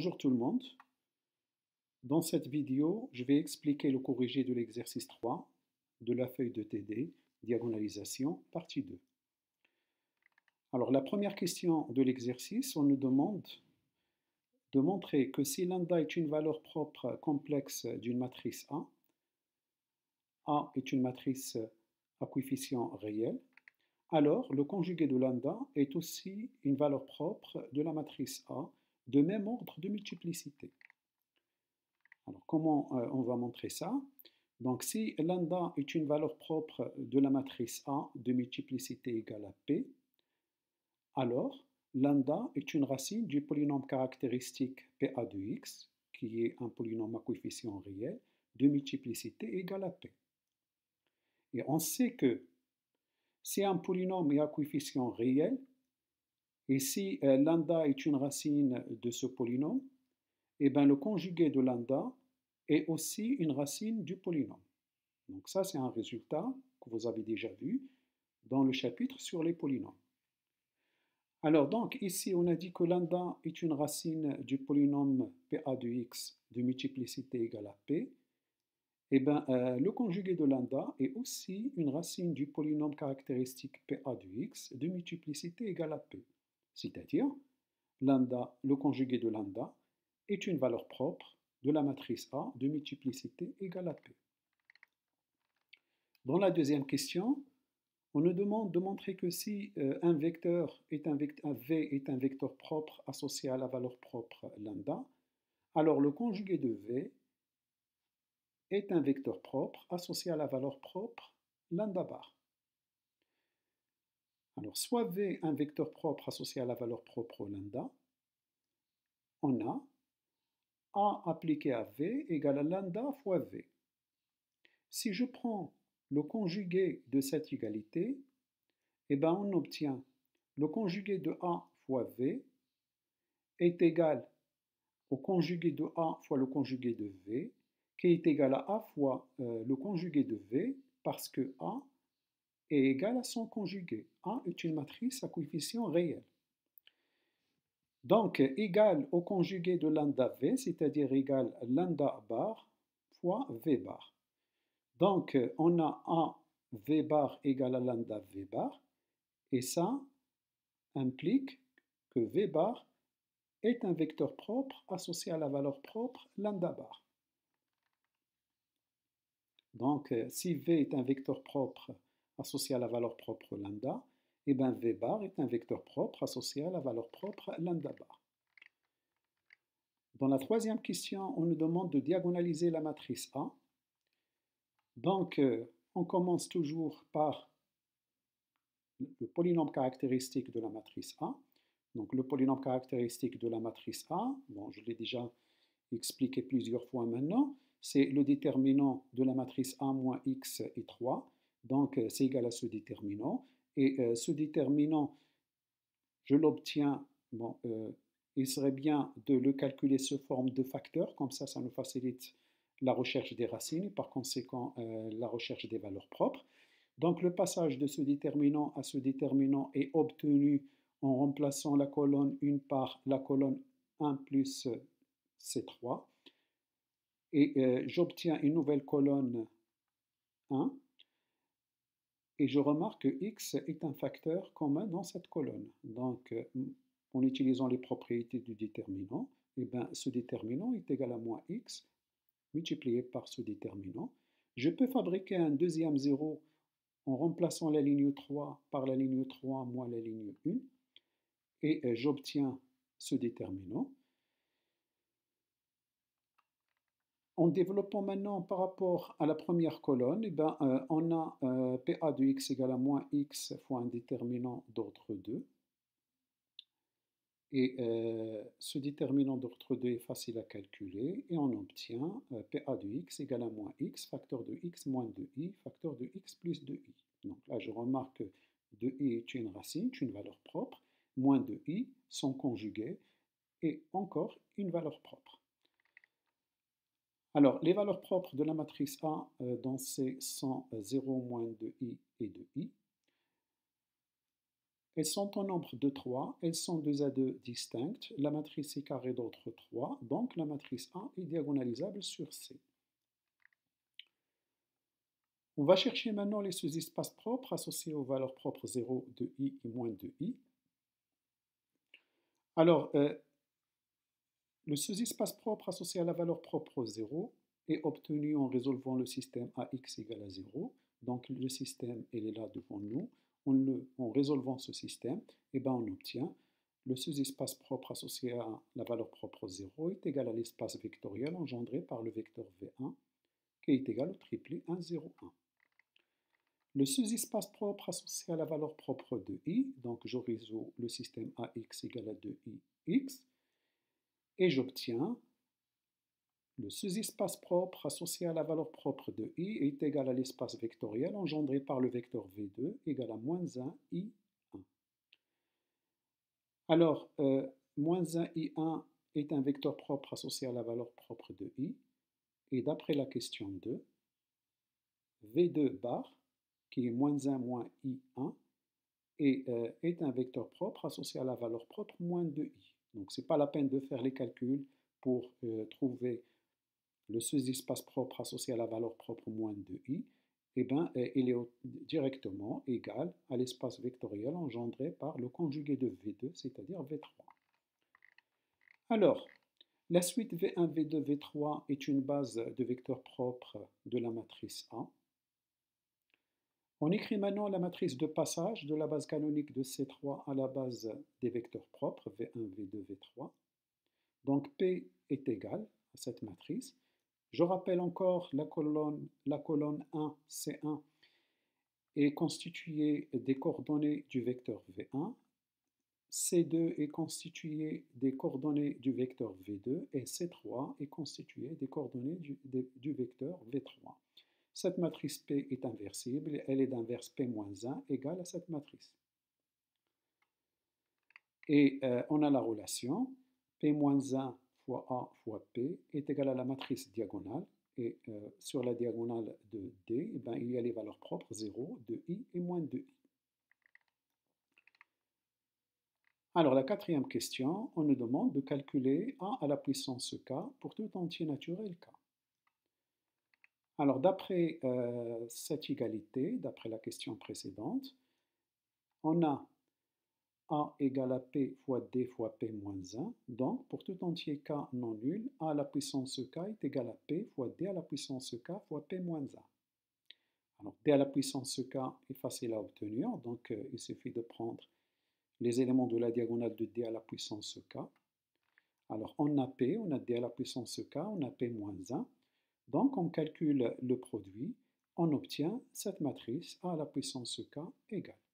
Bonjour tout le monde. Dans cette vidéo, je vais expliquer le corrigé de l'exercice 3 de la feuille de TD, diagonalisation, partie 2. Alors, la première question de l'exercice, on nous demande de montrer que si lambda est une valeur propre complexe d'une matrice A est une matrice à coefficient réel, alors le conjugué de lambda est aussi une valeur propre de la matrice A de même ordre de multiplicité. Alors, comment on va montrer ça? Donc, si lambda est une valeur propre de la matrice A de multiplicité égale à P, alors lambda est une racine du polynôme caractéristique PA de x, qui est un polynôme à coefficient réel, de multiplicité égale à P. Et on sait que si un polynôme est à coefficient réel, et si lambda est une racine de ce polynôme, eh bien le conjugué de lambda est aussi une racine du polynôme. Donc ça, c'est un résultat que vous avez déjà vu dans le chapitre sur les polynômes. Alors donc ici, on a dit que lambda est une racine du polynôme PA de x de multiplicité égale à P. Eh bien, le conjugué de lambda est aussi une racine du polynôme caractéristique PA de x de multiplicité égale à P. C'est-à-dire, lambda, le conjugué de lambda, est une valeur propre de la matrice A de multiplicité égale à P. Dans la deuxième question, on nous demande de montrer que si un vecteur est un V est un vecteur propre associé à la valeur propre lambda, alors le conjugué de V est un vecteur propre associé à la valeur propre lambda bar. Alors, soit V un vecteur propre associé à la valeur propre lambda, on a A appliqué à V égale à lambda fois V. Si je prends le conjugué de cette égalité, eh bien on obtient le conjugué de A fois V est égal au conjugué de A fois le conjugué de V, qui est égal à A fois le conjugué de V, parce que A est égal à son conjugué. A est une matrice à coefficient réel. Donc, égal au conjugué de lambda V, c'est-à-dire égal à lambda bar fois V bar. Donc, on a A V bar égale à lambda V bar, et ça implique que V bar est un vecteur propre associé à la valeur propre lambda bar. Donc, si V est un vecteur propre associé à la valeur propre lambda, et bien V bar est un vecteur propre associé à la valeur propre lambda bar. Dans la troisième question, on nous demande de diagonaliser la matrice A. Donc, on commence toujours par le polynôme caractéristique de la matrice A. Donc, le polynôme caractéristique de la matrice A, bon, je l'ai déjà expliqué plusieurs fois maintenant, c'est le déterminant de la matrice A moins x et 3. Donc, c'est égal à ce déterminant. Et ce déterminant, je l'obtiens, bon, il serait bien de le calculer sous forme de facteurs, comme ça nous facilite la recherche des racines et par conséquent la recherche des valeurs propres. Donc le passage de ce déterminant à ce déterminant est obtenu en remplaçant la colonne 1 par la colonne 1 plus C3. Et j'obtiens une nouvelle colonne 1. Et je remarque que x est un facteur commun dans cette colonne. Donc, en utilisant les propriétés du déterminant, eh bien, ce déterminant est égal à moins x multiplié par ce déterminant. Je peux fabriquer un deuxième zéro en remplaçant la ligne 3 par la ligne 3 moins la ligne 1, et j'obtiens ce déterminant. En développant maintenant par rapport à la première colonne, eh bien, on a PA de x égale à moins x fois un déterminant d'ordre 2. Et ce déterminant d'ordre 2 est facile à calculer et on obtient PA de x égale à moins x, facteur de x moins 2i, facteur de x plus 2i. Donc là, je remarque que 2i est une racine, une valeur propre, moins 2i, son conjugué, et encore une valeur propre. Alors, les valeurs propres de la matrice A dans C sont 0, moins 2i et 2i. elles sont au nombre de 3, elles sont 2 à 2 distinctes, la matrice est carrée d'autre 3, donc la matrice A est diagonalisable sur C. On va chercher maintenant les sous-espaces propres associés aux valeurs propres 0 de i et moins de i. Alors, le sous-espace propre associé à la valeur propre 0 est obtenu en résolvant le système AX égale à 0. Donc le système, il est là devant nous. En résolvant ce système, on obtient le sous-espace propre associé à la valeur propre 0 est égal à l'espace vectoriel engendré par le vecteur V1 qui est égal au triplet 1, 0, 1. Le sous-espace propre associé à la valeur propre de i, donc je résous le système AX égale à 2ix, et j'obtiens le sous-espace propre associé à la valeur propre de i est égal à l'espace vectoriel engendré par le vecteur V2 égal à moins 1 i1. Alors, moins 1 i1 est un vecteur propre associé à la valeur propre de i, et d'après la question 2, V2 bar, qui est moins 1 moins i1, est un vecteur propre associé à la valeur propre moins 2i. Donc, ce n'est pas la peine de faire les calculs pour trouver le sous-espace propre associé à la valeur propre moins 2i. Il est directement égal à l'espace vectoriel engendré par le conjugué de V2, c'est-à-dire V3. Alors, la suite V1, V2, V3 est une base de vecteurs propres de la matrice A. On écrit maintenant la matrice de passage de la base canonique de C3 à la base des vecteurs propres, V1, V2, V3. Donc P est égal à cette matrice. Je rappelle encore la colonne 1, C1 est constituée des coordonnées du vecteur V1, C2 est constitué des coordonnées du vecteur V2 et C3 est constitué des coordonnées du vecteur V3. Cette matrice P est inversible, elle est d'inverse P-1 égale à cette matrice. Et on a la relation P-1 fois A fois P est égal à la matrice diagonale. Et sur la diagonale de D, il y a les valeurs propres 0, 2i et moins 2i. Alors la quatrième question, on nous demande de calculer A à la puissance K pour tout entier naturel K. Alors d'après cette égalité, d'après la question précédente, on a A égale à P fois D fois P moins 1. Donc pour tout entier K non nul, A à la puissance K est égal à P fois D à la puissance K fois P moins 1. Alors D à la puissance K est facile à obtenir, donc il suffit de prendre les éléments de la diagonale de D à la puissance K. Alors on a P, on a D à la puissance K, on a P moins 1. Donc on calcule le produit, on obtient cette matrice A à la puissance K égale.